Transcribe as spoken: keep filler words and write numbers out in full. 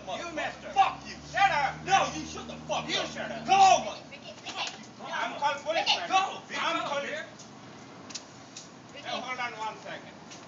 mother. You, mister. Fuck you. Shut up. No, you shut the fuck You up. shut up. Go, mother. I'm called policeman. Go. I'm police. Hey, hold on one second.